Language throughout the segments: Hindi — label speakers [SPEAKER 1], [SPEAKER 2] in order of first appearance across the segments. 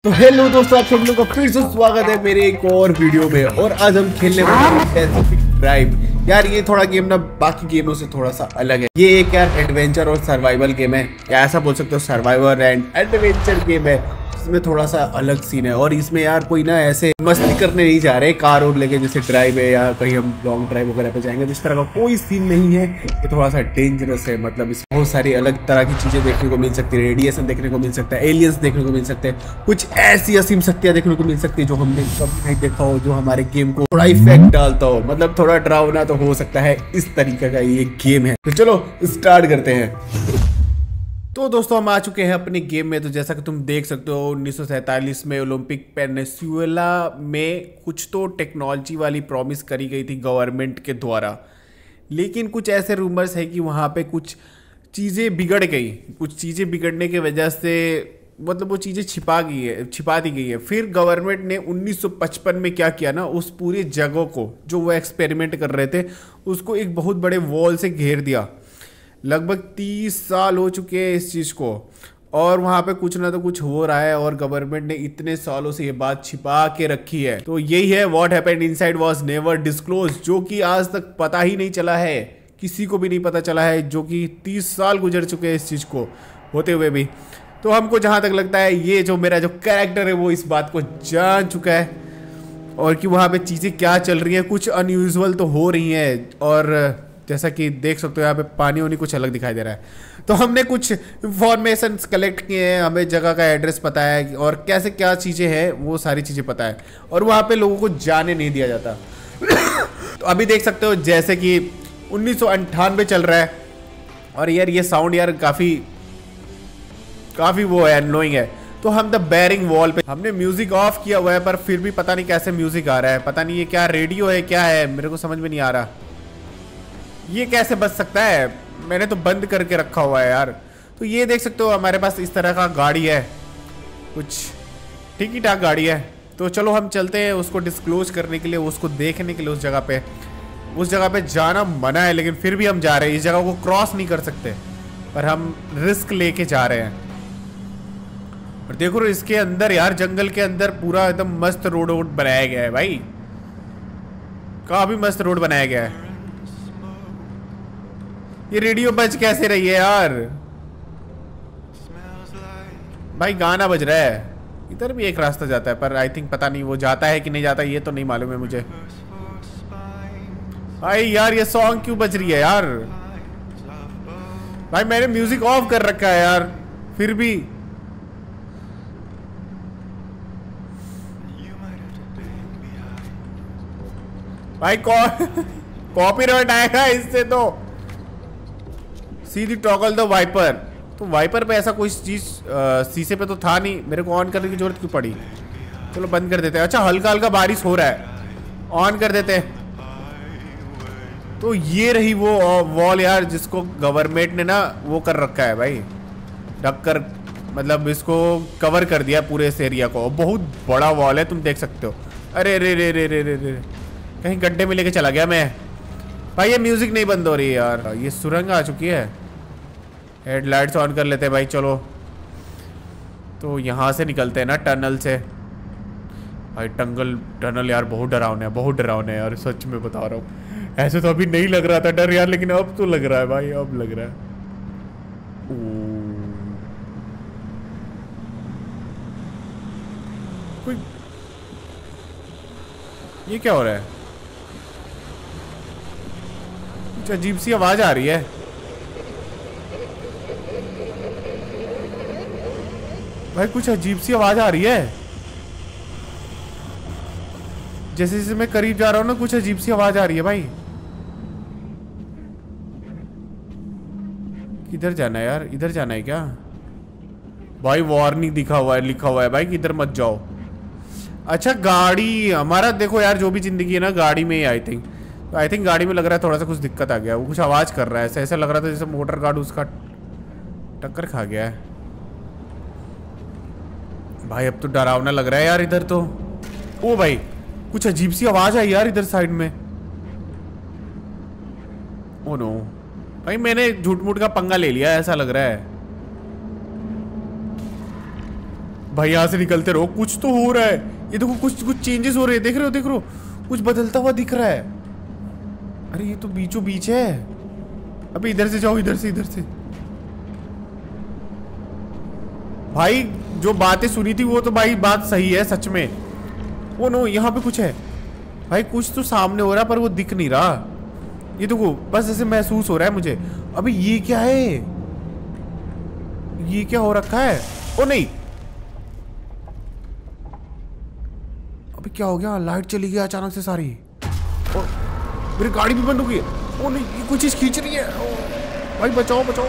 [SPEAKER 1] तो हेलो दोस्तों, आप सब लोगों का फिर से स्वागत है मेरे एक और वीडियो में। और आज हम खेलने वाले हैं पैसिफिक ड्राइव। यार ये थोड़ा गेम ना बाकी गेमों से थोड़ा सा अलग है। ये एक यार एडवेंचर और सर्वाइवल गेम है, या ऐसा बोल सकते हो सर्वाइवल एंड एडवेंचर गेम है। इसमें थोड़ा सा अलग सीन है और इसमें यार कोई ना ऐसे मस्ती करने नहीं जा रहे कार और लेके जैसे ड्राइव है या कहीं हम लॉन्ग ड्राइव वगैरह पे जाएंगे, तो इस तरह का कोई सीन नहीं है। ये थोड़ा सा डेंजरस है, मतलब इसमें बहुत सारी अलग तरह की चीजें देखने को मिल सकती है। रेडिएशन देखने को मिल सकता है, एलियंस देखने को मिल सकते हैं, कुछ ऐसी असीम शक्तियां देखने को मिल सकती है जो हमने कभी नहीं देखा हो, जो हमारे गेम को थोड़ा इफेक्ट डालता हो। मतलब थोड़ा डरावना तो हो सकता है, इस तरीके का ये गेम है। तो चलो स्टार्ट करते हैं। तो दोस्तों हम आ चुके हैं अपने गेम में। तो जैसा कि तुम देख सकते हो 1947 में ओलंपिक पेनिनसुला में कुछ तो टेक्नोलॉजी वाली प्रॉमिस करी गई थी गवर्नमेंट के द्वारा, लेकिन कुछ ऐसे रूमर्स है कि वहाँ पे कुछ चीज़ें बिगड़ गई। कुछ चीज़ें बिगड़ने की वजह से मतलब वो चीज़ें छिपा दी गई है। फिर गवर्नमेंट ने 1955 में क्या किया ना, उस पूरी जगह को जो वो एक्सपेरिमेंट कर रहे थे उसको एक बहुत बड़े वॉल से घेर दिया। लगभग 30 साल हो चुके हैं इस चीज़ को, और वहाँ पे कुछ ना तो कुछ हो रहा है और गवर्नमेंट ने इतने सालों से ये बात छिपा के रखी है। तो यही है what happened inside was never disclose, जो कि आज तक पता ही नहीं चला है, किसी को भी नहीं पता चला है, जो कि 30 साल गुजर चुके हैं इस चीज़ को होते हुए भी। तो हमको जहाँ तक लगता है ये जो मेरा जो कैरेक्टर है वो इस बात को जान चुका है, और कि वहाँ पे चीज़ें क्या चल रही हैं, कुछ अनयूजुअल तो हो रही हैं। और जैसा कि देख सकते हो यहाँ पे पानी वानी कुछ अलग दिखाई दे रहा है। तो हमने कुछ इंफॉर्मेशन कलेक्ट किए हैं, हमें जगह का एड्रेस पता है और कैसे क्या चीज़ें हैं वो सारी चीज़ें पता है, और वहाँ पे लोगों को जाने नहीं दिया जाता। तो अभी देख सकते हो जैसे कि 1998 चल रहा है, और यार ये साउंड यार काफ़ी वो है, एनोइंग है। तो हम द बैरिंग वॉल पे हमने म्यूजिक ऑफ किया हुआ है, पर फिर भी पता नहीं कैसे म्यूजिक आ रहा है। पता नहीं ये क्या रेडियो है क्या है, मेरे को समझ में नहीं आ रहा। ये कैसे बच सकता है, मैंने तो बंद करके रखा हुआ है यार। तो ये देख सकते हो हमारे पास इस तरह का गाड़ी है, कुछ ठीक ही ठाक गाड़ी है। तो चलो हम चलते हैं उसको डिस्क्लोज करने के लिए, उसको देखने के लिए। उस जगह पे जाना मना है, लेकिन फिर भी हम जा रहे हैं। इस जगह को क्रॉस नहीं कर सकते, पर हम रिस्क लेके जा रहे हैं। और देखो इसके अंदर यार, जंगल के अंदर पूरा एकदम मस्त रोड बनाया गया है भाई, काफी मस्त रोड बनाया गया है। ये रेडियो बज कैसे रही है यार भाई, गाना बज रहा है। इधर भी एक रास्ता जाता है, पर आई थिंक पता नहीं वो जाता है कि नहीं जाता, ये तो नहीं मालूम है मुझे। भाई यार ये सॉन्ग क्यों बज रही है यार भाई, मैंने म्यूजिक ऑफ कर रखा है यार, फिर भी। भाई कॉपीराइट आएगा इससे। तो सीधी टॉगल द वाइपर। तो वाइपर पे ऐसा कोई चीज शीशे पे तो था नहीं, मेरे को ऑन करने की जरूरत क्यों पड़ी। चलो बंद कर देते हैं। अच्छा हल्का हल्का बारिश हो रहा है, ऑन कर देते हैं। तो ये रही वो वॉल यार, जिसको गवर्नमेंट ने ना वो कर रखा है भाई, ढक कर, मतलब इसको कवर कर दिया पूरे इस एरिया को। बहुत बड़ा वॉल है, तुम देख सकते हो। अरे रे रे रे रे रे रे, कहीं गड्ढे में लेके चला गया मैं भाई। ये म्यूजिक नहीं बंद हो रही है यार। ये सुरंग आ चुकी है, हेडलाइट्स ऑन कर लेते हैं भाई। चलो तो यहाँ से निकलते हैं ना टनल से। भाई टनल यार बहुत डरावने है, बहुत डरावने है यार, सच में बता रहा हूँ। ऐसे तो अभी नहीं लग रहा था डर यार, लेकिन अब तो लग रहा है भाई, अब लग रहा है। कोई ये क्या हो रहा है, कुछ अजीब सी आवाज आ रही है। भाई कुछ अजीब सी आवाज आ रही है, जैसे जैसे मैं करीब जा रहा हूँ ना, कुछ अजीब सी आवाज आ रही है भाई। किधर जाना है यार, इधर जाना है क्या भाई। वार्निंग लिखा हुआ है भाई कि इधर मत जाओ। अच्छा गाड़ी हमारा देखो यार, जो भी जिंदगी है ना गाड़ी में ही। आई थिंक गाड़ी में लग रहा है थोड़ा सा कुछ दिक्कत आ गया। वो कुछ आवाज कर रहा है, ऐसा लग रहा था जैसे मोटर गार्ड उसका टक्कर खा गया है भाई। अब तो डरावना लग रहा है यार इधर तो। ओ भाई कुछ अजीब सी आवाज आई यार इधर साइड में। ओ नो भाई, मैंने झूठ मूठ का पंगा ले लिया ऐसा लग रहा है। भाई यहाँ से निकलते रहो, कुछ तो हो रहा है। ये देखो कुछ कुछ चेंजेस हो रहे हैं, देख रहे हो देख रहे हो, कुछ बदलता हुआ दिख रहा है। अरे ये तो बीचों बीच है। अबे इधर से जाओ, इधर से। भाई जो बातें सुनी थी वो तो भाई बात सही है सच में। वो नो यहाँ पे कुछ है भाई, कुछ तो सामने हो रहा है पर वो दिख नहीं रहा। ये देखो बस ऐसे महसूस हो रहा है मुझे। अबे ये क्या है, ये क्या हो रखा है? ओ नहीं, अबे क्या हो गया? लाइट चली गई अचानक से सारी, और मेरी गाड़ी भी बंद हो गई। ओ नहीं, ये कुछ चीज खींच रही है। भाई बचाओ बचाओ।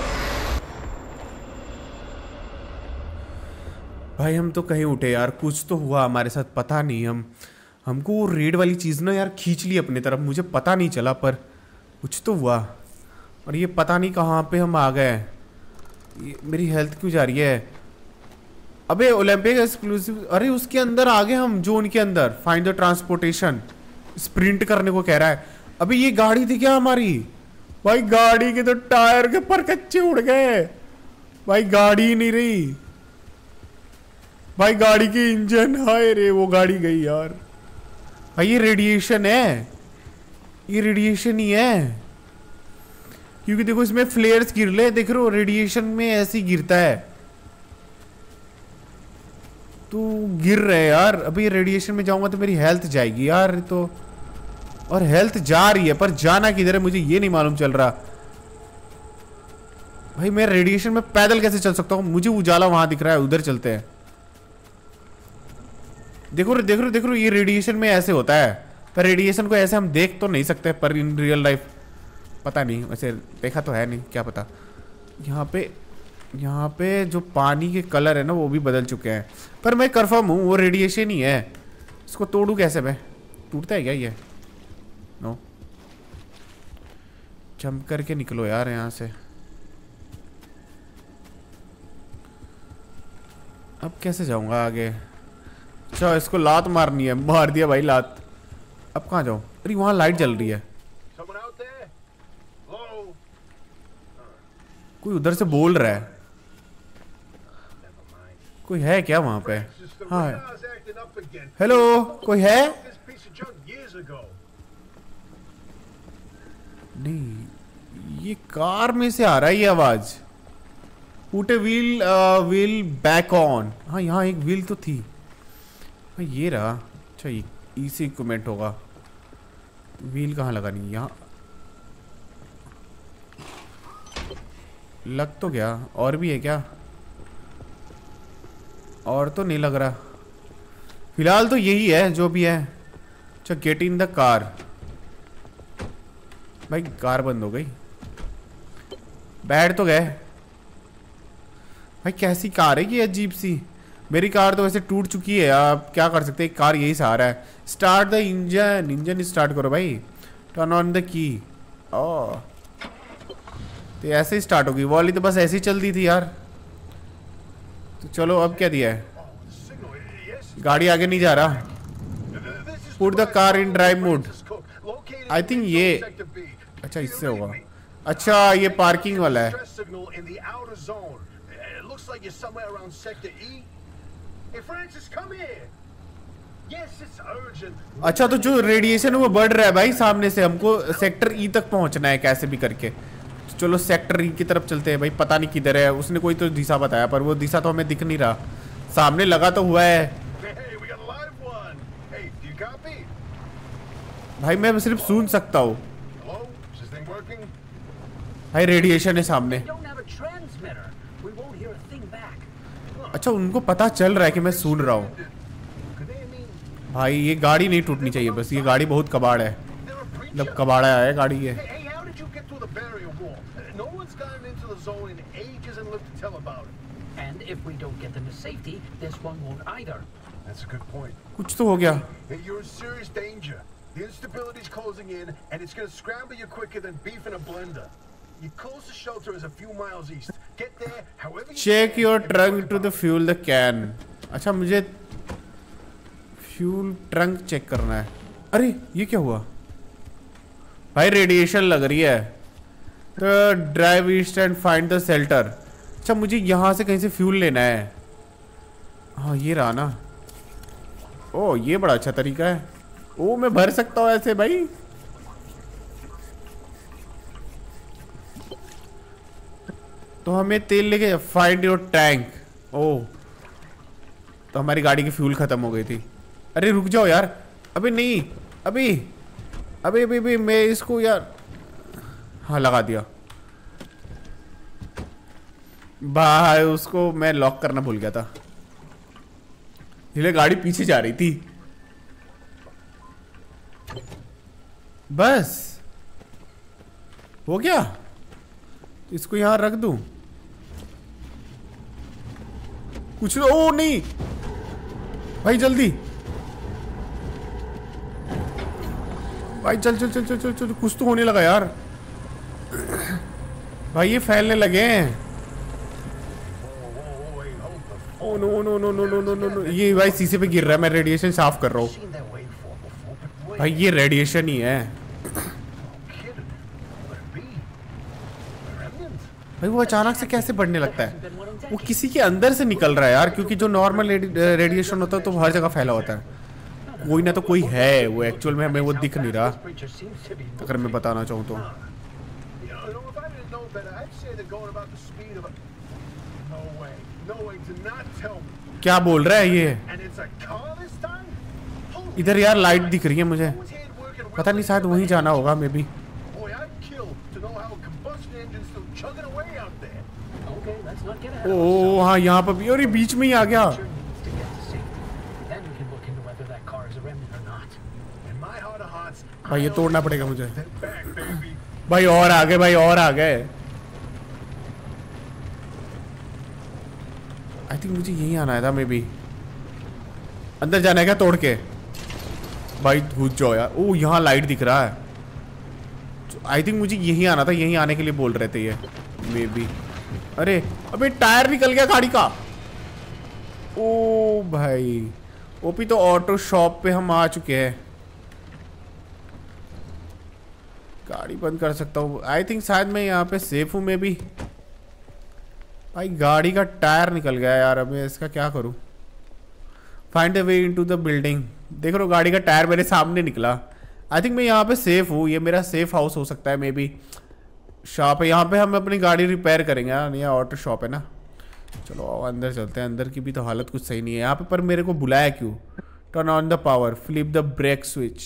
[SPEAKER 1] भाई हम तो कहीं उठे यार, कुछ तो हुआ हमारे साथ, पता नहीं। हमको वो रेड वाली चीज़ ना यार खींच ली अपनी तरफ, मुझे पता नहीं चला पर कुछ तो हुआ। और ये पता नहीं कहाँ पे हम आ गए। मेरी हेल्थ क्यों जा रही है? अबे ओलंपिक एक्सक्लूसिव, अरे उसके अंदर आ गए हम, जोन के अंदर। फाइंड द ट्रांसपोर्टेशन, स्प्रिंट करने को कह रहा है। अबे ये गाड़ी थी क्या हमारी? भाई गाड़ी के तो टायर के पर कच्चे उड़ गए भाई, गाड़ी ही नहीं रही भाई, गाड़ी के इंजन, हाय रे वो गाड़ी गई यार। भाई ये रेडिएशन है, ये रेडिएशन ही है, क्योंकि देखो इसमें फ्लेयर्स गिर ले, देख रहे हो रेडिएशन में ऐसे ही गिरता है। तो गिर रहे यार। अभी रेडिएशन में जाऊंगा तो मेरी हेल्थ जाएगी यार तो, और हेल्थ जा रही है पर जाना किधर है मुझे ये नहीं मालूम चल रहा। भाई मैं रेडिएशन में पैदल कैसे चल सकता हूँ? मुझे उजाला वहां दिख रहा है, उधर चलते हैं। देखो ये रेडिएशन में ऐसे होता है, पर रेडिएशन को ऐसे हम देख तो नहीं सकते, पर इन रियल लाइफ पता नहीं, वैसे देखा तो है नहीं, क्या पता। यहाँ पे जो पानी के कलर है ना वो भी बदल चुके हैं, पर मैं कंफर्म हूँ वो रेडिएशन ही है। इसको तोड़ू कैसे मैं? टूटता है क्या ये? नो, जंप करके निकलो यार यहाँ से। अब कैसे जाऊँगा आगे? अच्छा इसको लात मारनी है, मार दिया भाई लात। अब कहाँ जाऊँ? अरे वहाँ लाइट जल रही है, कोई उधर से बोल रहा है। कोई है क्या वहां पे? हाँ हेलो, कोई है? नहीं, ये कार में से आ रहा है ये आवाज। Put a wheel back on. हाँ यहाँ एक व्हील तो थी। हाँ ये रहा। अच्छा इसी इक्विपमेंट होगा। व्हील कहाँ लगानी? यहाँ लग तो गया। और भी है क्या? और तो नहीं लग रहा, फिलहाल तो यही है जो भी है। अच्छा गेट इन द कार। भाई कार बंद हो गई, बैठ तो गए। भाई कैसी कार है ये अजीब सी? मेरी कार तो वैसे टूट चुकी है, आप क्या कर सकते हैं, कार यही सहारा है। Start the engine, engine start करो भाई। Turn on the key. ओह तो ऐसे ही स्टार्ट होगी, वो वाली तो बस ऐसे ही चलती थी यार। तो चलो अब क्या दिया है? गाड़ी आगे नहीं जा रहा। Put the car in drive mode. I think ये, अच्छा इससे होगा। अच्छा ये पार्किंग वाला है। अच्छा तो जो रेडिएशन है वो बढ़ रहा है भाई सामने से, हमको सेक्टर ई तक पहुंचना है कैसे भी करके। तो चलो सेक्टर ई की तरफ चलते हैं भाई। पता नहीं किधर है, उसने कोई तो दिशा बताया पर वो दिशा तो हमें दिख नहीं रहा। सामने लगा तो हुआ है भाई, मैं सिर्फ सुन सकता हूँ भाई, रेडिएशन है सामने। अच्छा उनको पता चल रहा है कि मैं सुन रहा हूँ। भाई ये गाड़ी नहीं टूटनी चाहिए बस, ये गाड़ी बहुत कबाड़ है, मतलब कबाड़ा है गाड़ी ये। कुछ तो हो गया।
[SPEAKER 2] The instability is closing in, and it's going to scramble you quicker than beef in a blender. Your closest shelter is a few miles east. Get there, however you
[SPEAKER 1] Check your trunk to the fuel the can. अच्छा मुझे फ्यूल ट्रंक चेक करना है। अरे ये क्या हुआ भाई? रेडिएशन लग रही है। तो drive east and find the shelter. अच्छा मुझे यहाँ से कहीं से फ्यूल लेना है। हाँ ये रहा ना। ओ ये बड़ा अच्छा तरीका है। ओ मैं भर सकता हूँ ऐसे भाई। तो हमें तेल लेके फाइंड योर टैंक। ओ तो हमारी गाड़ी की फ्यूल खत्म हो गई थी। अरे रुक जाओ यार। अबे नहीं अभी अभी अभी अभी मैं इसको यार, हाँ लगा दिया भाई। उसको मैं लॉक करना भूल गया था, इसलिए गाड़ी पीछे जा रही थी। बस हो गया। इसको यहां रख दूं कुछ। ओ नहीं भाई जल्दी भाई, चल चल चल चल चल चल। कुछ तो होने लगा यार भाई, ये फैलने लगे हैं। Oh no no no no no no no no, ये भाई शीशे पे गिर रहा है। मैं रेडिएशन साफ कर रहा हूँ भाई, ये रेडिएशन ही है भाई। वो अचानक से कैसे बढ़ने लगता है? वो किसी के अंदर से निकल रहा है यार, क्योंकि जो नॉर्मल रेडिएशन होता है तो हर जगह फैला होता है। कोई ना तो कोई है, वो एक्चुअल में हमें वो दिख नहीं रहा, अगर मैं बताना चाहूँ तो। क्या बोल रहा है ये? इधर यार लाइट दिख रही है मुझे, पता नहीं शायद वहीं जाना होगा मे बी। ओ हाँ यहाँ पर भी, और ये बीच में ही आ गया भाई। ये तोड़ना पड़ेगा मुझे भाई। और आ गए भाई, और आ गए। आई थिंक मुझे यहीं आना था मे बी। अंदर जाना है क्या तोड़ के? भाई घुस जाओ यार। ओ यहाँ लाइट दिख रहा है। आई थिंक मुझे यहीं आना था, यहीं आने के लिए बोल रहे थे ये मे बी। अरे अबे टायर निकल गया गाड़ी का। ओ भाई ओपी तो ऑटो शॉप पे हम आ चुके हैं। गाड़ी बंद कर सकता हूँ आई थिंक, शायद मैं यहाँ पे सेफ हूँ मे बी। भाई गाड़ी का टायर निकल गया यार, अब मैं इसका क्या करूँ? Find the way into the building. देख रहे हो गाड़ी का टायर मेरे सामने निकला। आई थिंक मैं यहाँ पे सेफ हूँ, ये मेरा सेफ हाउस हो सकता है मे बी। शॉप है यहाँ पे, हम अपनी गाड़ी रिपेयर करेंगे यार। ये ऑटो शॉप है ना। चलो अंदर चलते हैं। अंदर की भी तो हालत कुछ सही नहीं है यहाँ पे। पर मेरे को बुलाया क्यों? Turn on the power, flip the brake switch,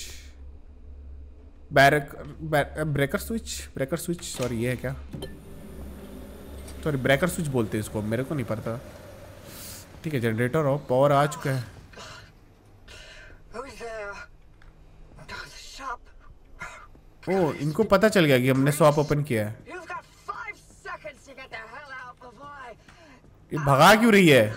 [SPEAKER 1] breaker switch sorry ये है क्या? सॉरी ब्रेकर स्विच बोलते हैं इसको, मेरे को नहीं पता। ठीक है जनरेटर ऑफ, पावर आ चुका है। ओ इनको पता चल गया कि हमने शॉप ओपन किया है। ये भगा क्यों रही है?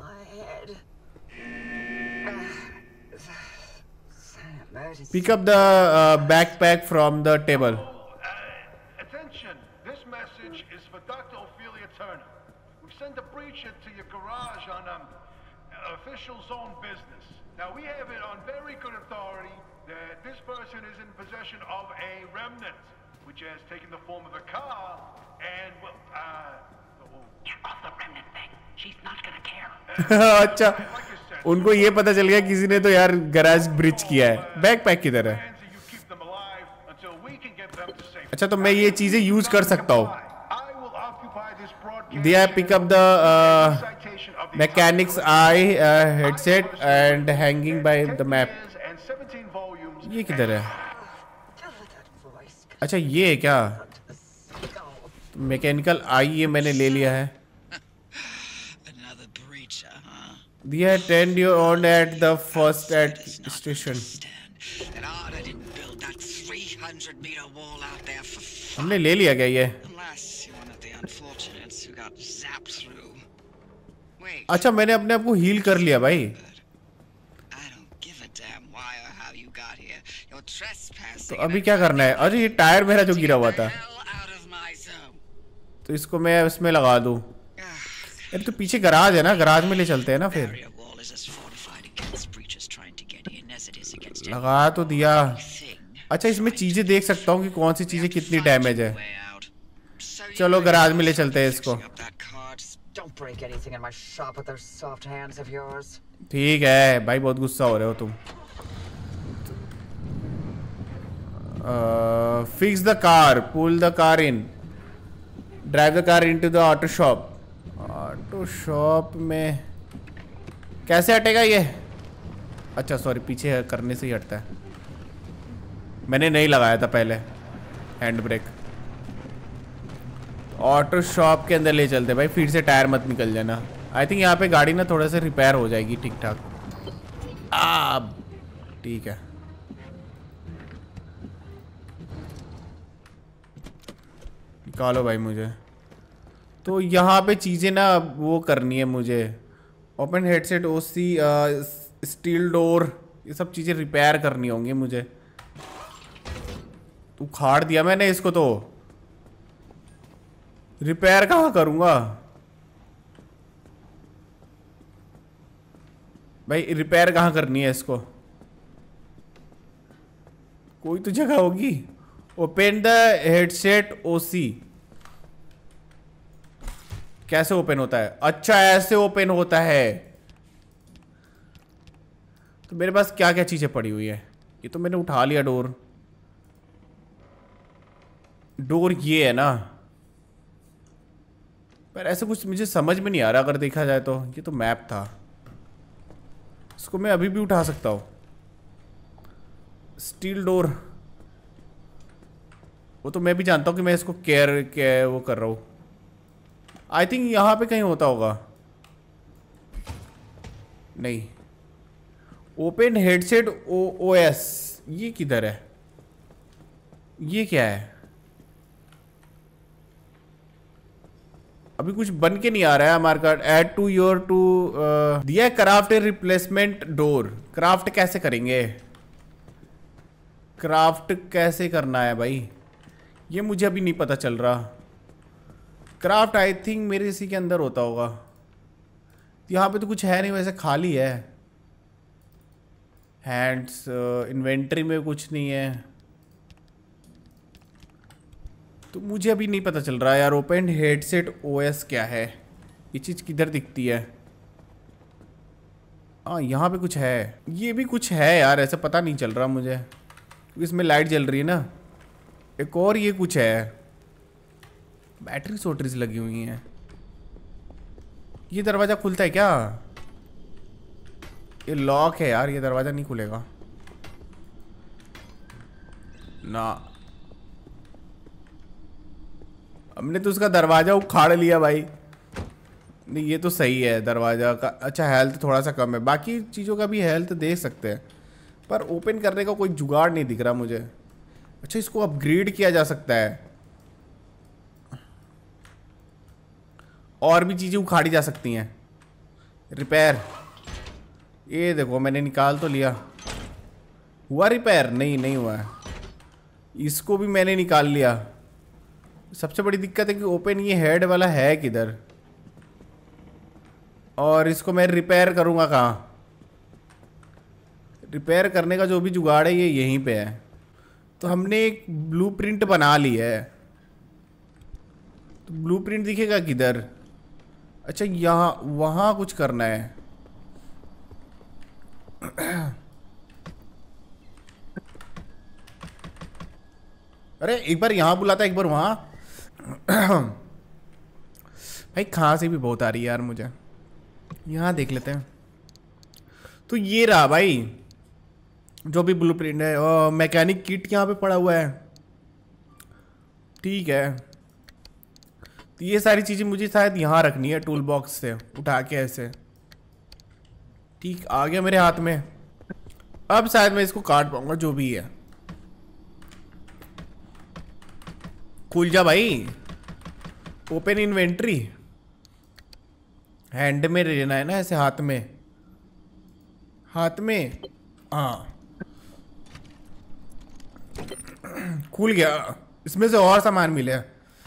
[SPEAKER 1] Pick up the backpack from the table.
[SPEAKER 2] Attention, this message is for Dr. Ophelia Turner. We've sent a breacher to your garage on official zone business. Now we have it on very good authority that this person is in possession of a remnant, which has taken the form of a car, and well,
[SPEAKER 3] get off the remnant thing. She's not gonna care.
[SPEAKER 1] अच्छा उनको ये पता चल गया किसी ने तो यार गैराज ब्रिज किया है। बैकपैक किधर है? अच्छा तो मैं ये चीजें यूज कर सकता हूँ। दिया है pick up the mechanics I headset and hanging by the map. ये किधर है? अच्छा ये है क्या? मैकेनिकल आई ये मैंने ले लिया है। दिया है tend your on at the first aid station. हमने ले लिया क्या ये? अच्छा मैंने अपने आप को हील कर लिया भाई। तो अभी क्या करना है? अरे ये टायर मेरा जो गिरा हुआ था, तो इसको मैं उसमें लगा दूं। अरे तो पीछे गराज है ना, गराज में ले चलते हैं ना फिर। लगा तो दिया। अच्छा इसमें चीजें देख सकता हूँ कि कौन सी चीजें कितनी डैमेज है। चलो गराज में ले चलते हैं इसको।
[SPEAKER 4] Don't break anything in my shop with those soft hands of yours.
[SPEAKER 1] ठीक है भाई, बहुत गुस्सा हो रहे हो तुम। Fix the car, pull the car in, drive the car into the auto shop. Auto shop में कैसे हटेगा ये? अच्छा सॉरी, पीछे करने से ही हटता है। मैंने नहीं लगाया था पहले हैंड ब्रेक। ऑटो शॉप के अंदर ले चलते भाई, फिर से टायर मत निकल जाना। आई थिंक यहाँ पे गाड़ी ना थोड़ा सा रिपेयर हो जाएगी ठीक ठाक। ठीक है, निकालो भाई मुझे। तो यहाँ पे चीज़ें ना वो करनी है मुझे। Open headset, OC, steel door, ये सब चीज़ें रिपेयर करनी होंगी मुझे। उखाड़ दिया मैंने इसको, तो रिपेयर कहाँ करूँगा भाई? रिपेयर कहाँ करनी है इसको? कोई तो जगह होगी। Open the headset OC. कैसे ओपन होता है? अच्छा ऐसे ओपन होता है। तो मेरे पास क्या क्या चीजें पड़ी हुई है? ये तो मैंने उठा लिया। डोर ये है ना, पर ऐसे कुछ मुझे समझ में नहीं आ रहा अगर देखा जाए तो। ये तो मैप था, इसको मैं अभी भी उठा सकता हूँ। स्टील डोर, वो तो मैं भी जानता हूँ कि मैं इसको केयर वो कर रहा हूँ। आई थिंक यहाँ पे कहीं होता होगा। नहीं, ओपन हेडसेट ओएस, ये किधर है? ये क्या है? अभी कुछ बन के नहीं आ रहा है हमारे card. Add to your to दिया क्राफ्ट रिप्लेसमेंट डोर। क्राफ्ट कैसे करेंगे? क्राफ्ट कैसे करना है भाई? ये मुझे अभी नहीं पता चल रहा। क्राफ्ट आई थिंक मेरे इसी के अंदर होता होगा। यहाँ पे तो कुछ है नहीं, वैसे खाली है। हैंड्स, इन्वेंटरी में कुछ नहीं है, तो मुझे अभी नहीं पता चल रहा यार। ओपन हेडसेट ओएस क्या है? ये चीज़ किधर दिखती है? हाँ यहाँ पे कुछ है। ये भी कुछ है यार, ऐसा पता नहीं चल रहा मुझे, क्योंकि इसमें लाइट जल रही है ना। एक और ये कुछ है, बैटरी सोटरीज लगी हुई हैं। ये दरवाज़ा खुलता है क्या? ये लॉक है यार, ये दरवाज़ा नहीं खुलेगा ना। हमने तो उसका दरवाज़ा उखाड़ लिया भाई। नहीं ये तो सही है दरवाज़ा का। अच्छा हेल्थ थोड़ा सा कम है, बाकी चीज़ों का भी हेल्थ देख सकते हैं, पर ओपन करने का कोई जुगाड़ नहीं दिख रहा मुझे। अच्छा इसको अपग्रेड किया जा सकता है, और भी चीज़ें उखाड़ी जा सकती हैं। रिपेयर, ये देखो मैंने निकाल तो लिया। हुआ रिपेयर? नहीं हुआ है। इसको भी मैंने निकाल लिया। सबसे बड़ी दिक्कत है कि ओपन ये हेड वाला है किधर, और इसको मैं रिपेयर करूँगा कहाँ? रिपेयर करने का जो भी जुगाड़ है ये यहीं पे है। तो हमने एक ब्लूप्रिंट बना ली है, तो ब्लूप्रिंट दिखेगा किधर? अच्छा यहाँ, वहाँ कुछ करना है। अरे एक बार यहाँ बुलाता, एक बार वहाँ। भाई खांसी भी बहुत आ रही है यार मुझे। यहाँ देख लेते हैं। तो ये रहा भाई जो भी ब्लूप्रिंट है, और मैकेनिक किट यहाँ पे पड़ा हुआ है। ठीक है, तो ये सारी चीज़ें मुझे शायद यहाँ रखनी है, टूल बॉक्स से उठा के ऐसे। ठीक, आ गया मेरे हाथ में। अब शायद मैं इसको काट पाऊंगा, जो भी है। खुल जा भाई। ओपन इन्वेंट्री, हैंड में लेना है ना, ऐसे हाथ में, हाथ में। हाँ खुल गया। इसमें से और सामान मिले।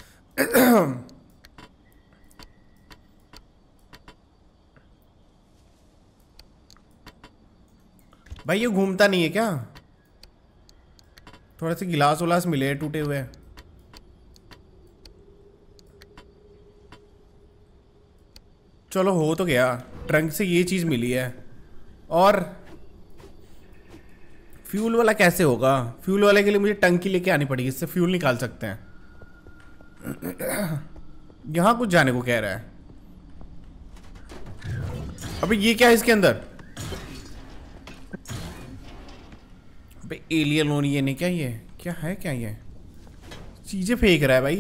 [SPEAKER 1] भाई ये घूमता नहीं है क्या? थोड़े से गिलास उलास मिले टूटे हुए। चलो हो तो गया, ट्रंक से ये चीज़ मिली है। और फ्यूल वाला कैसे होगा? फ्यूल वाले के लिए मुझे टंकी लेके आनी पड़ेगी, इससे फ्यूल निकाल सकते हैं। यहाँ कुछ जाने को कह रहा है। अबे ये क्या है इसके अंदर? अबे एलियन लोन ये नहीं क्या? ये क्या है? क्या ये चीजें फेंक रहा है भाई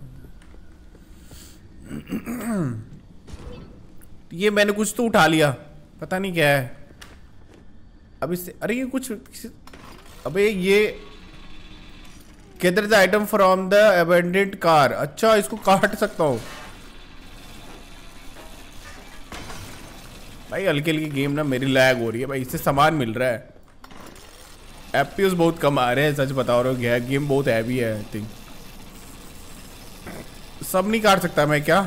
[SPEAKER 1] ये मैंने कुछ तो उठा लिया, पता नहीं क्या है। अब इससे अरे ये कुछ, अबे ये gather the item from the abandoned car. अच्छा इसको काट सकता हूँ भाई। हल्की हल्की गेम ना मेरी लैग हो रही है भाई, इससे सामान मिल रहा है। एफपीएस बहुत कम आ रहे हैं, सच बता रहा हूँ। गेम बहुत हैवी है। आई थिंक सब नहीं काट सकता मैं क्या?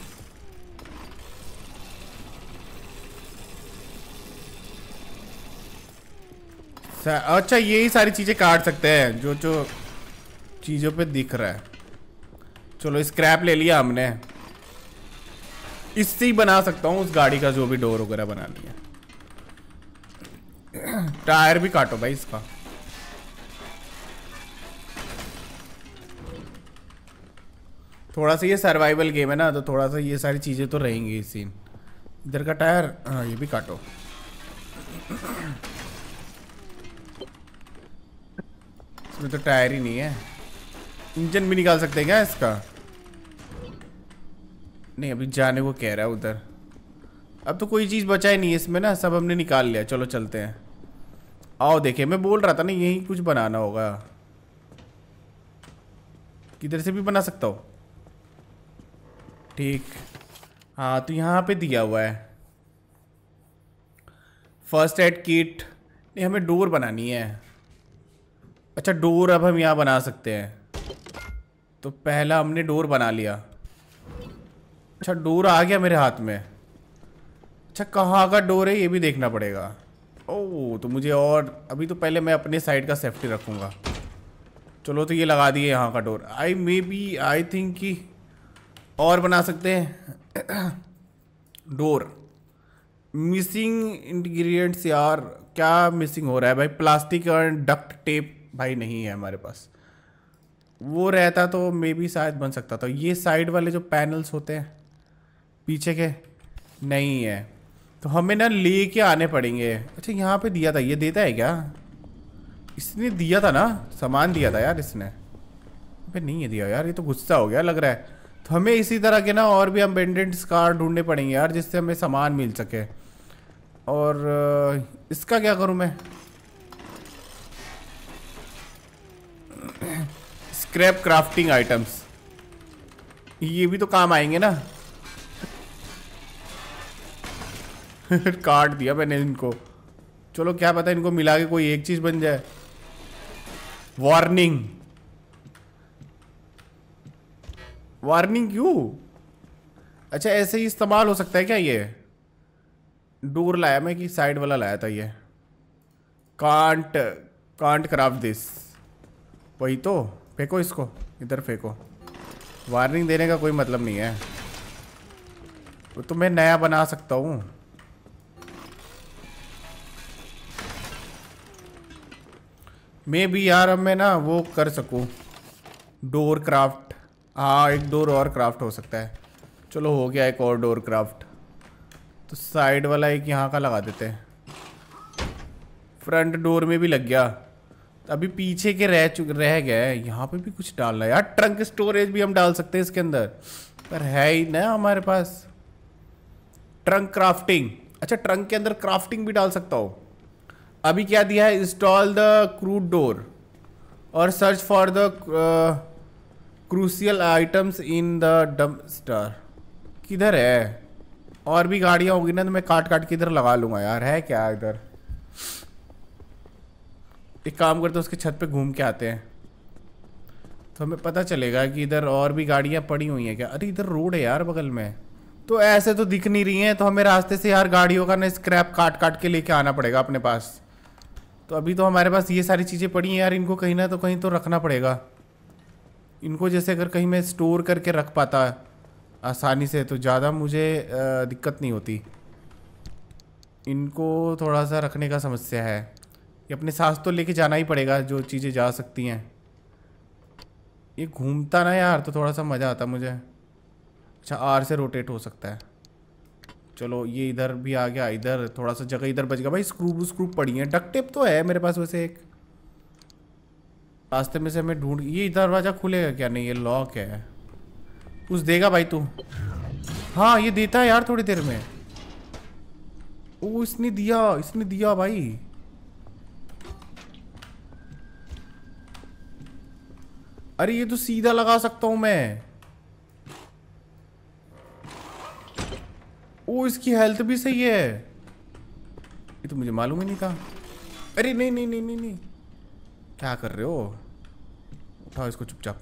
[SPEAKER 1] अच्छा यही सारी चीजें काट सकते हैं जो जो चीजों पे दिख रहा है। चलो स्क्रैप ले लिया हमने, इससे ही बना सकता हूँ उस गाड़ी का जो भी डोर वगैरह बना लिया। टायर भी काटो भाई इसका। थोड़ा सा ये सर्वाइवल गेम है ना, तो थोड़ा सा ये सारी चीजें तो रहेंगी इस सीन। इधर का टायर, हाँ ये भी काटो। इसमें तो टायर ही नहीं है। इंजन भी निकाल सकते हैं क्या इसका? नहीं अभी जाने को कह रहा है उधर। अब तो कोई चीज़ बचा ही नहीं है इसमें ना, सब हमने निकाल लिया। चलो चलते हैं। आओ देखिए, मैं बोल रहा था ना यही कुछ बनाना होगा। किधर से भी बना सकता हो? ठीक, हाँ तो यहाँ पे दिया हुआ है फर्स्ट एड किट। नहीं हमें डोर बनानी है। अच्छा डोर अब हम यहाँ बना सकते हैं। तो पहला हमने डोर बना लिया। अच्छा डोर आ गया मेरे हाथ में। अच्छा कहाँ का डोर है ये भी देखना पड़ेगा। ओह तो मुझे, और अभी तो पहले मैं अपने साइड का सेफ्टी रखूँगा। चलो तो ये लगा दिए यहाँ का डोर। आई थिंक कि और बना सकते हैं डोर। मिसिंग इंग्रेडिएंट्स यार, क्या मिसिंग हो रहा है भाई? प्लास्टिक और डक्ट टेप भाई नहीं है हमारे पास। वो रहता तो मे बी शायद बन सकता था। ये साइड वाले जो पैनल्स होते हैं पीछे के नहीं है, तो हमें ना लेके आने पड़ेंगे। अच्छा यहाँ पे दिया था, ये देता है क्या? इसने दिया था ना, सामान दिया था यार इसने। अबे नहीं है दिया यार, ये तो गुस्सा हो गया लग रहा है। तो हमें इसी तरह के ना और भी अबेंडेंट कार ढूंढने पड़ेंगे यार, जिससे हमें सामान मिल सके। और इसका क्या करूं मैं? स्क्रैप क्राफ्टिंग आइटम्स, ये भी तो काम आएंगे ना। काट दिया मैंने इनको। चलो क्या पता इनको मिला के कोई एक चीज बन जाए। वार्निंग, वार्निंग क्यों? अच्छा ऐसे ही इस्तेमाल हो सकता है क्या? ये डोर लाया मैं कि साइड वाला लाया था ये? Can't craft this. वही तो, फेंको इसको, इधर फेंको। वार्निंग देने का कोई मतलब नहीं है, वो तो मैं नया बना सकता हूँ। मैं भी यार अब मैं ना वो कर सकूँ डोर क्राफ्ट। हाँ एक डोर और क्राफ्ट हो सकता है। चलो हो गया एक और डोर क्राफ्ट। तो साइड वाला एक यहाँ का लगा देते हैं। फ्रंट डोर में भी लग गया। अभी पीछे के रह गए। यहाँ पे भी कुछ डालना है यार। ट्रंक स्टोरेज भी हम डाल सकते हैं इसके अंदर, पर है ही ना हमारे पास। ट्रंक क्राफ्टिंग, अच्छा ट्रंक के अंदर क्राफ्टिंग भी डाल सकता हूँ। अभी क्या दिया है? इंस्टॉल द क्रूड डोर और search for the crucial items in the dumpster. किधर है? और भी गाड़ियाँ होगी ना तो मैं काट काट के इधर लगा लूँगा यार। है क्या इधर? एक काम करते उसके छत पे घूम के आते हैं तो हमें पता चलेगा कि इधर और भी गाड़ियाँ पड़ी हुई हैं क्या। अरे इधर रोड है यार बगल में, तो ऐसे तो दिख नहीं रही हैं। तो हमें रास्ते से यार गाड़ियों का ना स्क्रैप काट काट के लेके आना पड़ेगा अपने पास। तो अभी तो हमारे पास ये सारी चीज़ें पड़ी हैं यार, इनको कहीं ना तो कहीं तो रखना पड़ेगा। इनको जैसे अगर कहीं मैं स्टोर करके रख पाता आसानी से, तो ज़्यादा मुझे दिक्कत नहीं होती। इनको थोड़ा सा रखने का समस्या है। ये अपने साथ तो लेके जाना ही पड़ेगा जो चीज़ें जा सकती हैं। ये घूमता ना यार तो थोड़ा सा मज़ा आता मुझे। अच्छा आर से रोटेट हो सकता है। चलो ये इधर भी आ गया, इधर थोड़ा सा जगह इधर बच गया। भाई स्क्रू पड़ी है, डक टेप तो है मेरे पास वैसे एक। रास्ते में से हमें ढूंढ, ये दरवाज़ा खुलेगा क्या? नहीं ये लॉक है। कुछ देगा भाई तू? हाँ ये देता है यार थोड़ी देर में। ओ इसने दिया भाई। अरे ये तो सीधा लगा सकता हूं मैं। ओ इसकी हेल्थ भी सही है, ये तो मुझे मालूम ही नहीं था। अरे नहीं नहीं नहीं नहीं नहीं, क्या कर रहे हो? उठाओ इसको चुपचाप।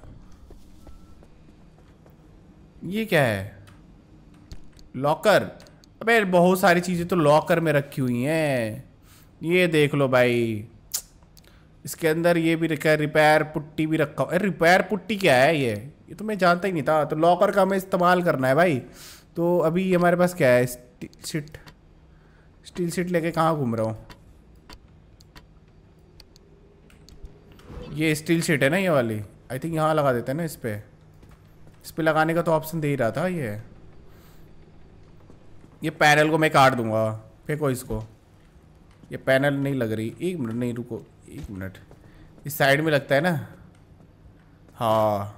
[SPEAKER 1] ये क्या है? लॉकर। अबे बहुत सारी चीजें तो लॉकर में रखी हुई हैं। ये देख लो भाई, इसके अंदर ये भी रखा है, रिपेयर पुट्टी भी रखा। अरे रिपेयर पुट्टी क्या है? ये तो मैं जानता ही नहीं था। तो लॉकर का हमें इस्तेमाल करना है भाई। तो अभी हमारे पास क्या है? स्टील शीट लेके कहाँ घूम रहा हूँ? ये स्टील शीट है ना ये वाली, आई थिंक यहाँ लगा देते हैं ना। इस पे लगाने का तो ऑप्शन दे ही रहा था। ये पैनल को मैं काट दूंगा, फेंको इसको। ये पैनल नहीं लग रही। एक मिनट, नहीं रुको एक मिनट, इस साइड में लगता है ना। हाँ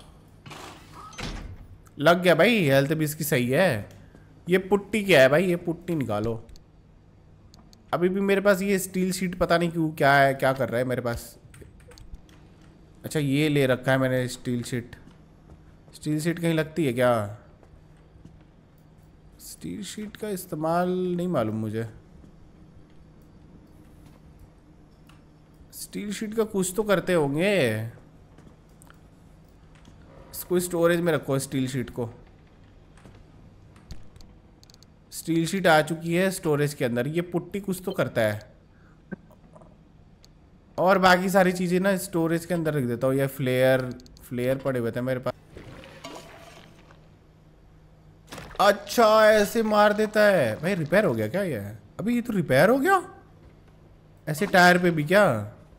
[SPEAKER 1] लग गया भाई, हेल्थ भी इसकी सही है। ये पुट्टी क्या है भाई? ये पुट्टी निकालो। अभी भी मेरे पास ये स्टील शीट पता नहीं क्यों क्या है, क्या कर रहा है मेरे पास। अच्छा ये ले रखा है मैंने स्टील शीट कहीं लगती है क्या? स्टील शीट का इस्तेमाल नहीं मालूम मुझे। स्टील शीट का कुछ तो करते होंगे। इसको स्टोरेज में रखो स्टील शीट को। स्टील शीट आ चुकी है स्टोरेज के अंदर। ये पुट्टी कुछ तो करता है, और बाकी सारी चीजें ना स्टोरेज के अंदर रख देता हूँ। ये फ्लेयर पड़े हुए थे मेरे पास। अच्छा ऐसे मार देता है भाई। रिपेयर हो गया क्या ये? अभी ये तो रिपेयर हो गया ऐसे टायर पे भी क्या?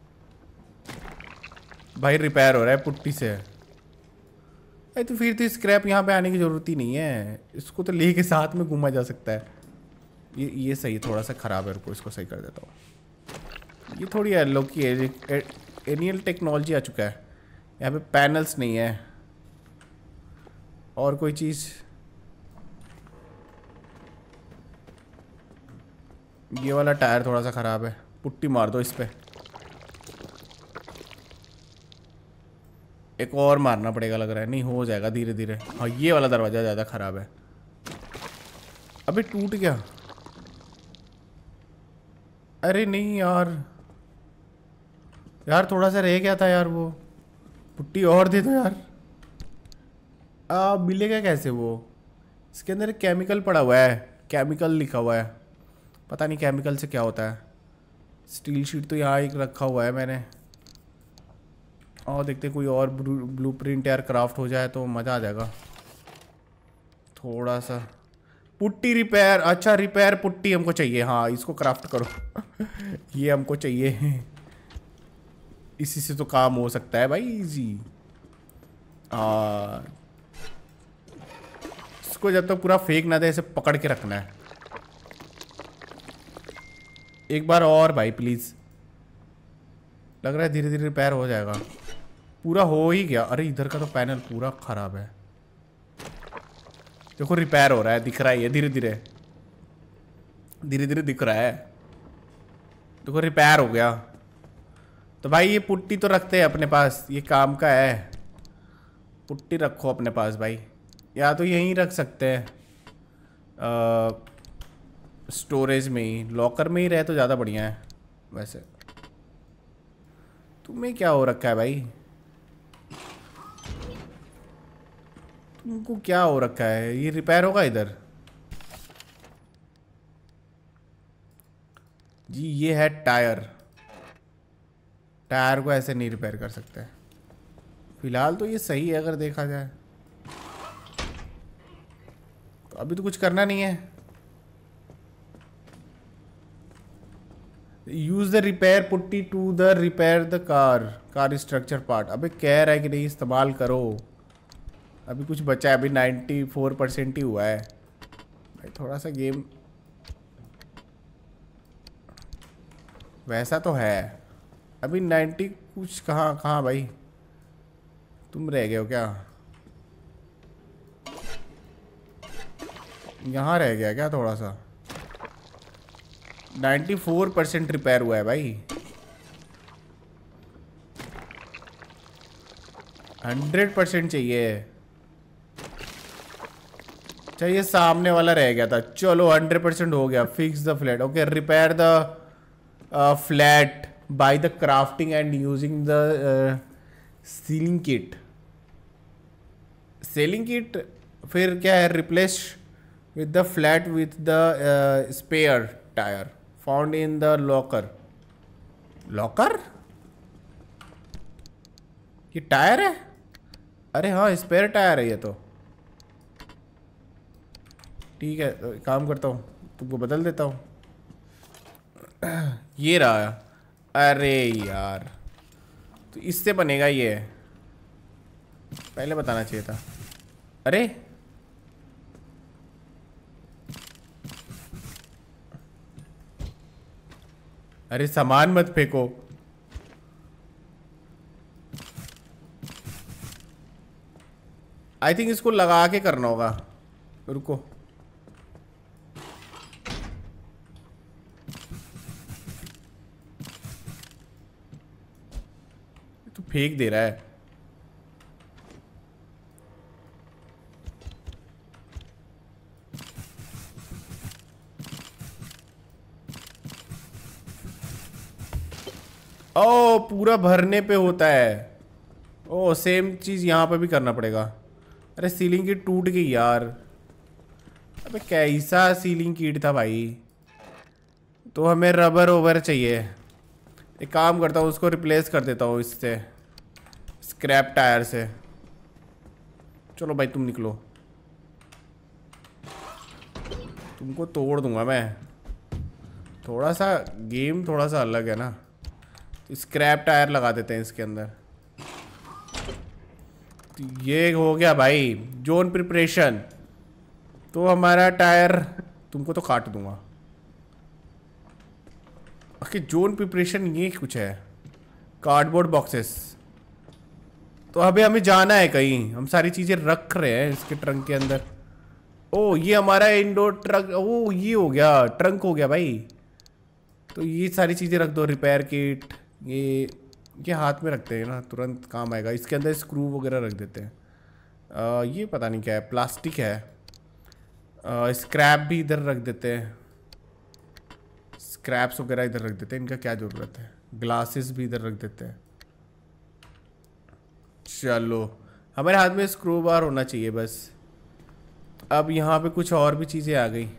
[SPEAKER 1] भाई रिपेयर हो रहा है पुट्टी से। भाई तो फिर तो स्क्रैप यहाँ पे आने की ज़रूरत ही नहीं है। इसको तो लेके साथ में घूमा जा सकता है। ये सही, थोड़ा सा ख़राब है, रुको इसको सही कर देता हूँ। ये थोड़ी लोग की एनियल टेक्नोलॉजी आ चुका है। यहाँ पे पैनल्स नहीं है और कोई चीज़। ये वाला टायर थोड़ा सा ख़राब है, पुट्टी मार दो इस पे। एक और मारना पड़ेगा लग रहा है। नहीं हो जाएगा धीरे धीरे। हाँ ये वाला दरवाज़ा ज़्यादा ख़राब है। अबे टूट गया। अरे नहीं यार थोड़ा सा रह गया था यार। वो पुट्टी और दे दो यार। मिलेगा कैसे वो? इसके अंदर एक केमिकल पड़ा हुआ है, केमिकल लिखा हुआ है। पता नहीं केमिकल से क्या होता है। स्टील शीट तो यहाँ एक रखा हुआ है मैंने। और देखते कोई और ब्लूप्रिंट यार क्राफ्ट हो जाए तो मज़ा आ जाएगा। थोड़ा सा पुट्टी रिपेयर। अच्छा रिपेयर पुट्टी हमको चाहिए। हाँ इसको क्राफ्ट करो ये हमको चाहिए। इसी से तो काम हो सकता है भाई इजी। इसको जब तक पूरा फेंक ना दे इसे पकड़ के रखना है। एक बार और भाई प्लीज। लग रहा है धीरे धीरे रिपेयर हो जाएगा। पूरा हो ही गया। अरे इधर का तो पैनल पूरा खराब है। देखो रिपेयर हो रहा है, दिख रहा है। ये धीरे धीरे दिख रहा है। देखो रिपेयर हो गया। तो भाई ये पुट्टी तो रखते हैं अपने पास, ये काम का है। पुट्टी रखो अपने पास भाई, या तो यहीं रख सकते हैं स्टोरेज में ही, लॉकर में ही रहे तो ज़्यादा बढ़िया है। वैसे तुम्हें क्या हो रखा है भाई? तुमको क्या हो रखा है? ये रिपेयर होगा इधर जी। ये है टायर। टायर को ऐसे नहीं रिपेयर कर सकते। फिलहाल तो ये सही है अगर देखा जाए। तो अभी तो कुछ करना नहीं है। Use the repair putty to the repair the car structure part. अबे कह रहा है कि नहीं इस्तेमाल करो। अभी कुछ बचा है, अभी 94% ही हुआ है भाई। थोड़ा सा गेम वैसा तो है। अभी 90 कुछ कहाँ कहाँ भाई, तुम रह गए हो क्या? यहाँ रह गया क्या थोड़ा सा? 94% रिपेयर हुआ है भाई। 100% चाहिए। चाहिए, सामने वाला रह गया था। चलो 100% हो गया। Fix the flat. Okay, repair the flat by the crafting and using the sealing kit. Selling kit फिर क्या है? Replace with the flat with the spare tyre found in the locker. Locker? ये टायर है? अरे हाँ, स्पेयर टायर है ये तो। ठीक है, काम करता हूँ, तुमको बदल देता हूँ। ये रहा। अरे यार, तो इससे बनेगा ये, पहले बताना चाहिए था। अरे अरे सामान मत फेंको। आई थिंक इसको लगा के करना होगा। रुको, तो फेंक दे रहा है। ओ, पूरा भरने पे होता है। ओ, सेम चीज यहां पे भी करना पड़ेगा। अरे सीलिंग किट टूट गई यार। अबे कैसा सीलिंग किट था भाई। तो हमें रबर ओवर चाहिए। एक काम करता हूँ, उसको रिप्लेस कर देता हूँ इससे, स्क्रैप टायर से। चलो भाई तुम निकलो, तुमको तोड़ दूंगा मैं। थोड़ा सा गेम थोड़ा सा अलग है ना। स्क्रैप टायर लगा देते हैं इसके अंदर। तो ये हो गया भाई जोन प्रिपरेशन। तो हमारा टायर, तुमको तो काट दूंगा। ओके, जोन प्रिपरेशन ये कुछ है। Cardboard boxes. तो अभी हमें जाना है कहीं, हम सारी चीजें रख रहे हैं इसके ट्रंक के अंदर। ओ, ये हमारा इंडोर ट्रक। ओ, ये हो गया, ट्रंक हो गया भाई। तो ये सारी चीजें रख दो। रिपेयर किट, ये हाथ में रखते हैं ना, तुरंत काम आएगा। इसके अंदर स्क्रू वगैरह रख देते हैं। ये पता नहीं क्या है, प्लास्टिक है। स्क्रैप भी इधर रख देते हैं। स्क्रैप्स वगैरह इधर रख देते हैं, इनका क्या ज़रूरत है। ग्लासेस भी इधर रख देते हैं। चलो, हमारे हाथ में स्क्रू बार होना चाहिए बस। अब यहाँ पे कुछ और भी चीज़ें आ गई।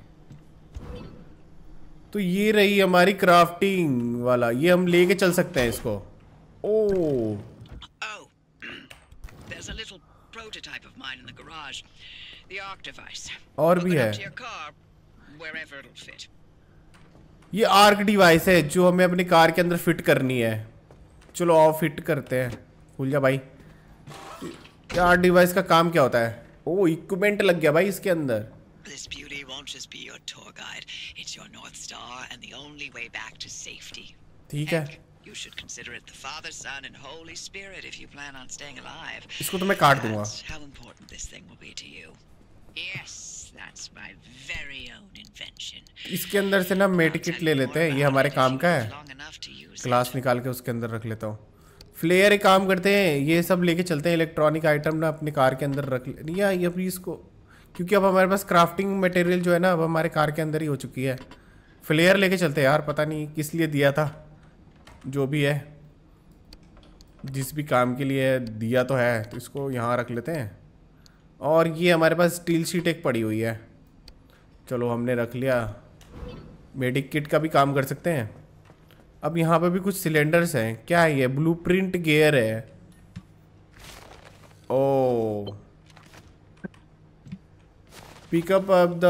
[SPEAKER 1] तो ये रही हमारी क्राफ्टिंग वाला। ये हम लेके चल सकते हैं इसको। ओह,
[SPEAKER 3] there's a little prototype of mine in the garage, the arc device.
[SPEAKER 1] और भी है।
[SPEAKER 3] Wherever it'll fit.
[SPEAKER 1] ये आर्क डिवाइस है जो हमें अपनी कार के अंदर फिट करनी है। चलो आओ फिट करते हैं। खुल जा भाई। ये आर्क डिवाइस का काम क्या होता है? ओ, इक्विपमेंट लग गया भाई इसके अंदर।
[SPEAKER 3] This beauty won't just be your tour guide. It's your North Star and the only way back to safety.
[SPEAKER 1] ठीक है।
[SPEAKER 3] You should consider it the Father, Son, and Holy Spirit if you plan on staying alive.
[SPEAKER 1] इसको तो मैं काट दूंगा।
[SPEAKER 3] That's how important this thing will be to you. Yes, that's my very own invention.
[SPEAKER 1] इसके अंदर से ना मेड किट ले लेते हैं, ये हमारे काम का है। ग्लास निकाल के उसके अंदर रख लेता हूँ। फ्लेयर एक काम करते हैं, ये सब लेके चलते हैं। इलेक्ट्रॉनिक आइटम ना अपनी कार के अंदर रख ले। या ये अभी इसको, क्योंकि अब हमारे पास क्राफ्टिंग मटेरियल जो है ना, अब हमारे कार के अंदर ही हो चुकी है। फ्लेयर लेके चलते हैं यार, पता नहीं किस लिए दिया था। जो भी है, जिस भी काम के लिए दिया तो है, तो इसको यहाँ रख लेते हैं। और ये हमारे पास स्टील शीट एक पड़ी हुई है। चलो हमने रख लिया। मेडिक किट का भी काम कर सकते हैं। अब यहाँ पे भी कुछ सिलेंडर्स हैं। क्या है ये? ब्लूप्रिंट गियर है। Oh, pick up up the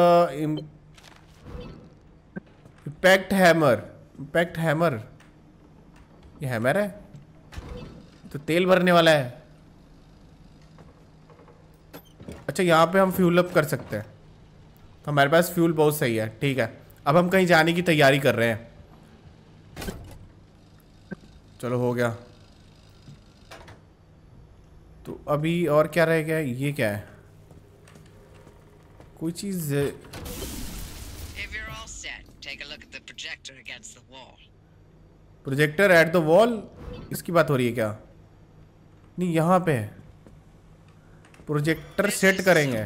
[SPEAKER 1] impact hammer. Impact hammer, ये हैमर है तो तेल भरने वाला है। अच्छा यहाँ पे हम फ्यूल अप कर सकते हैं, तो हमारे पास फ्यूल बहुत सही है। ठीक है, अब हम कहीं जाने की तैयारी कर रहे हैं। चलो हो गया। तो अभी और क्या रह गया? ये क्या है? कोई चीज प्रोजेक्टर एट द वॉल, इसकी बात हो रही है क्या? नहीं, यहाँ पे प्रोजेक्टर सेट करेंगे।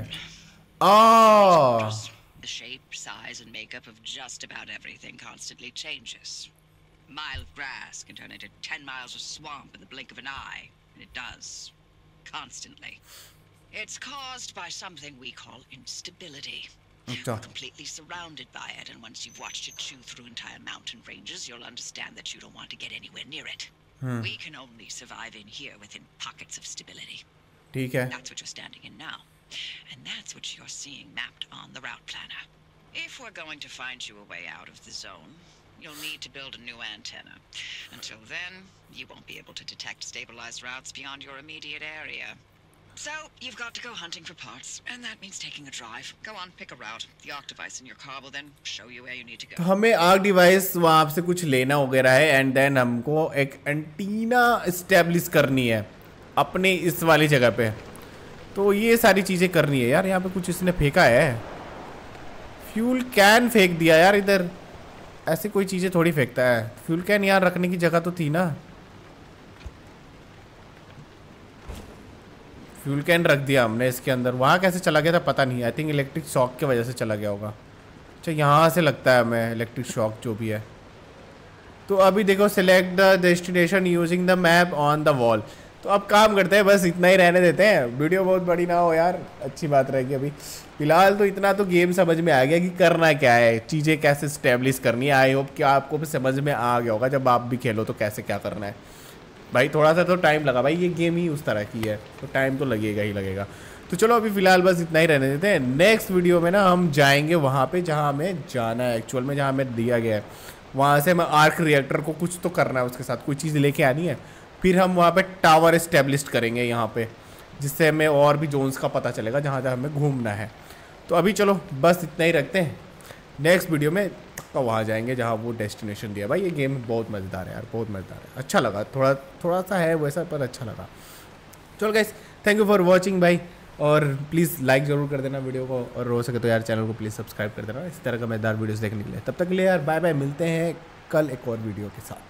[SPEAKER 3] The shape, size, and makeup of just about everything constantly changes. A mile of grass can turn into 10 miles of swamp in the blink of an eye, and it does. Constantly. It's caused by something we call instability. You're completely surrounded by it, and once you've watched it chew through entire mountain ranges, you'll understand that you don't want to get anywhere near it. We can only survive in here within pockets of stability.
[SPEAKER 1] ठीक है।
[SPEAKER 3] That's what you're standing in now. And that's what you're seeing mapped on the route planner. If we're going to find you a way out of the zone, you'll need to build a new antenna. Until then, you won't be able to detect stabilized routes beyond your immediate area. So, you've got to go hunting for parts, and that means taking a drive. Go on, pick a route. The arc device in your car will then show you where you need to go.
[SPEAKER 1] तो हमें आर्क डिवाइस वहाँ से कुछ लेना वगैरह है, एंड देन हमको एक एंटीना एस्टेब्लिश करनी है अपने इस वाली जगह पे। तो ये सारी चीज़ें करनी है यार। यहाँ पे कुछ इसने फेंका है, फ्यूल कैन फेंक दिया यार इधर। ऐसे कोई चीज़ें थोड़ी फेंकता है। फ्यूल कैन यहाँ रखने की जगह तो थी ना। फ्यूल कैन रख दिया हमने इसके अंदर। वहाँ कैसे चला गया था पता नहीं। आई थिंक इलेक्ट्रिक शॉक की वजह से चला गया होगा। अच्छा यहाँ से लगता है हमें इलेक्ट्रिक शॉक जो भी है। तो अभी देखो, select the destination using the map on the wall. तो अब काम करते हैं, बस इतना ही रहने देते हैं। वीडियो बहुत बड़ी ना हो यार, अच्छी बात रहेगी। अभी फिलहाल तो इतना तो गेम समझ में आ गया कि करना क्या है, चीज़ें कैसे स्टेब्लिश करनी है। आई होप कि आपको भी समझ में आ गया होगा जब आप भी खेलो तो कैसे क्या करना है। भाई थोड़ा सा तो टाइम लगा, भाई ये गेम ही उस तरह की है तो टाइम तो लगेगा ही लगेगा। तो चलो अभी फ़िलहाल बस इतना ही रहने देते हैं। नेक्स्ट वीडियो में ना हम जाएंगे वहाँ पे जहाँ हमें जाना है एक्चुअल में, जहाँ हमें दिया गया है। वहाँ से हमें आर्क रिएक्टर को कुछ तो करना है, उसके साथ कोई चीज़ लेके आनी है। फिर हम वहाँ पे टावर इस्टेब्लिश करेंगे यहाँ पे, जिससे हमें और भी जोन्स का पता चलेगा जहाँ जहाँ हमें घूमना है। तो अभी चलो बस इतना ही रखते हैं। नेक्स्ट वीडियो में तो वहाँ जाएंगे जहाँ वो डेस्टिनेशन दिया। भाई ये गेम बहुत मज़ेदार है यार, बहुत मज़ेदार है। अच्छा लगा, थोड़ा सा है वैसा पर अच्छा लगा। चलो guys, thank you for watching भाई। और प्लीज़ लाइक ज़रूर कर देना वीडियो को, और हो सके तो यार चैनल को प्लीज़ सब्सक्राइब कर देना इस तरह का मज़ेदार वीडियोज़ देखने के लिए। तब तक के लिए यार बाय बाय, मिलते हैं कल एक और वीडियो के साथ।